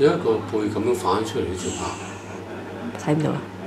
有一個背咁樣反出嚟呢隻拍， 睇唔到啦。